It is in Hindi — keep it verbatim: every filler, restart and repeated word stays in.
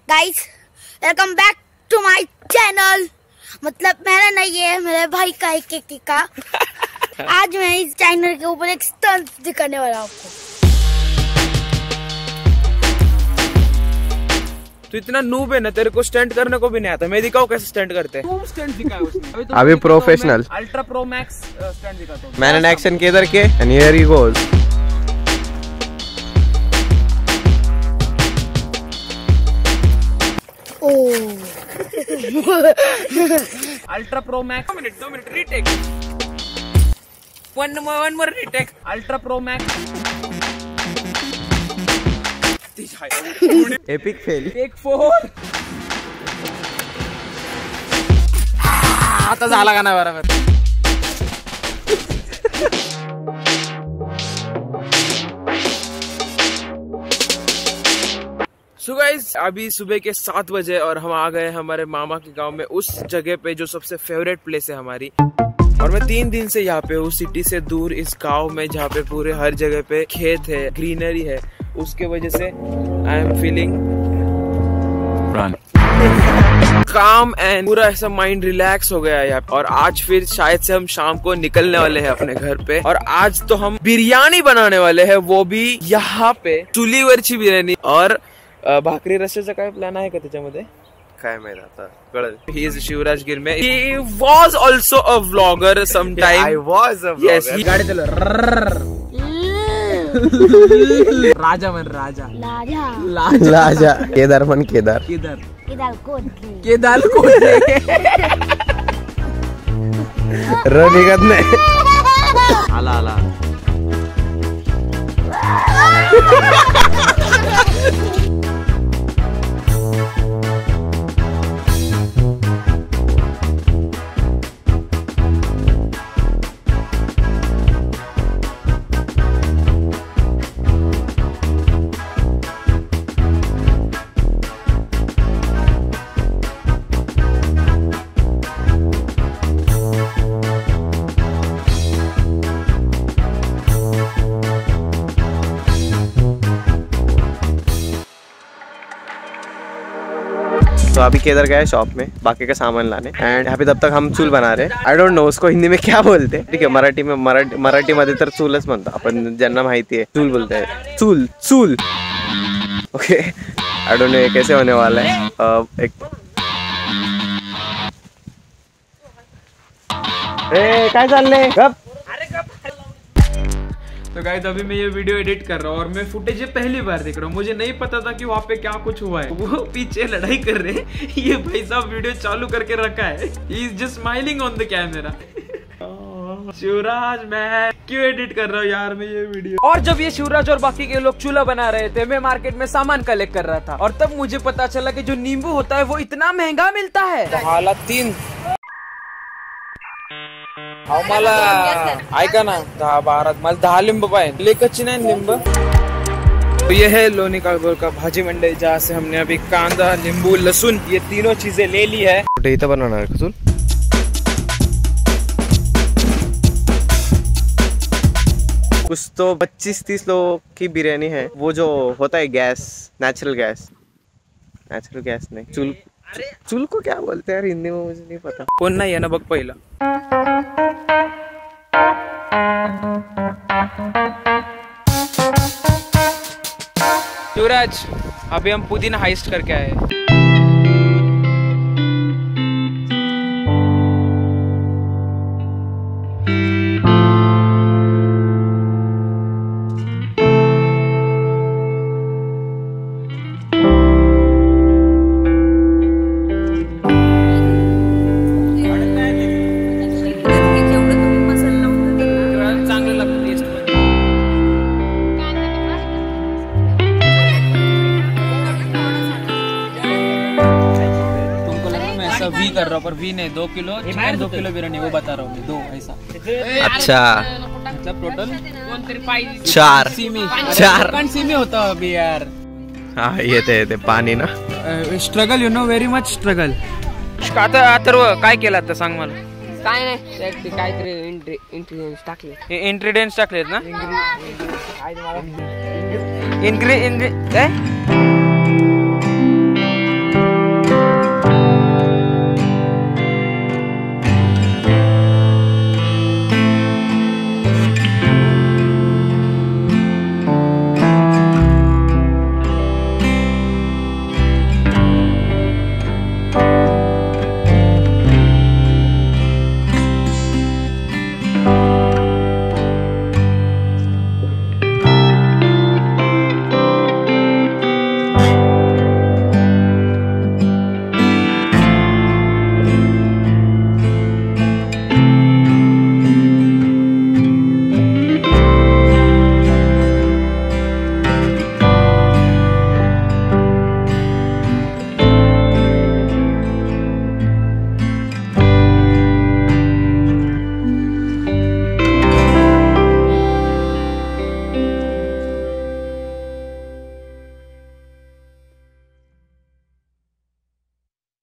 Guys welcome back to my channel. मतलब मेरा नहीं है, मेरे भाई का एक एक का। आज मैं इस चैनल के ऊपर एक स्टंट दिखाने वाला हूँ आपको। तो इतना नूब है ना, तेरे को स्टंट करने को भी नहीं आता। मैं दिखाऊं कैसे स्टंट करते हैं। तुम स्टंट दिखाया उसने। अभी, तो अभी professional ultra pro max stunt दिखाता हूं। मैन एन एक्शन के इधर के and here he goes. Ultra pro max. दो मिनट दो minute retake. One one more retake. Ultra pro max. Epic fail. Take four. आता झाला का ना बराबर। सो गाइस अभी सुबह के सात बजे और हम आ गए हमारे मामा के गांव में, उस जगह पे जो सबसे फेवरेट प्लेस है हमारी। और मैं तीन दिन से यहाँ पे हूँ, सिटी से दूर इस गांव में, जहाँ पे पूरे हर जगह पे खेत है, ग्रीनरी है। उसके वजह से I am feeling calm and पूरा ऐसा माइंड रिलैक्स हो गया है यहाँ। और आज फिर शायद से हम शाम को निकलने वाले हैं अपने घर पे। और आज तो हम बिरयानी बनाने वाले हैं, वो भी यहाँ पे चुलीवरची बिर्याणी। और भाकरी रस्स्याचा काय प्लॅन आहे का त्याच्यामध्ये? काय माहित आता कळलं. He is Shivraj Girme. He was also a vlogger sometime. I was a vlogger. Yes, he गाडी चलो. राजा मन राजा. लाजा. लाजा. केदार मन केदार. केदार. केदार कोण? केदार कोण? र निघत नाही. आला आला. तो अभी केदार गया है शॉप में बाकी का सामान लाने एंड यहाँ पे तब तक हम चूल बना रहे हैं। आई डोंट नो उसको हिंदी में क्या बोलते हैं, ठीक है। मराठी में मराठी मराठी मध्ये तर चूलच म्हणतो आपण, ज्यांना माहिती है चूल बोलते हैं। चूल चूल ओके। आई डोंट नो ये कैसे होने वाला है। uh, एक ए काय चाललंय गप? तो गाइस अभी मैं ये वीडियो एडिट कर रहा हूँ और मैं फुटेज पहली बार देख रहा हूँ। मुझे नहीं पता था कि वहाँ पे क्या कुछ हुआ है। वो पीछे लड़ाई कर रहे हैं, ये भाई साहब वीडियो चालू करके रखा है। He is just smiling on the camera. Shivraj मैं क्यों एडिट कर रहा हूँ यार मैं ये वीडियो। और जब ये शिवराज और बाकी के लोग चूल्हा बना रहे थे, मैं मार्केट में सामान कलेक्ट कर रहा था और तब मुझे पता चला कि जो नींबू होता है वो इतना महंगा मिलता है। हालात तीन मला ऐका ना, दहा बारा मला दहा लिंब पाहिजे, लेकची नाही लिंब। तो ये है लोनी काळभोर का भाजी मंडई, जहाँ से हमने अभी कांदा, नींबू, लहसुन ये तीनों चीजें ले ली है। इथं बनवणार का चूल? कुछ तो पच्चीस तीस लोगों की बिरयानी है। वो जो होता है gas, natural gas, natural gas नहीं, चूल चूल को क्या बोलते हैं यार हिंदी में, मुझे नहीं पता। कोण नाही आहे ना बघ पहिला। शिवराज अभी हम पुदीना हाइस्ट करके आए हैं। वी कर रहा हूँ पर वी नहीं, दो किलो चिकन दो किलो बिरयानी वो बता रहा हूँ, दो ऐसा। अच्छा मतलब टोटल चार सीमी चार सीमी होता अभी यार। हाँ ये ते ते पाणी ना, struggle you know very much struggle. आता अथर्व काय केलं आता सांग मला। काय नाही काहीतरी इंग्रेडियंट्स टाकले इंग्रेडियंट्स टाकलेत ना। इंग्रे इंग्रे काय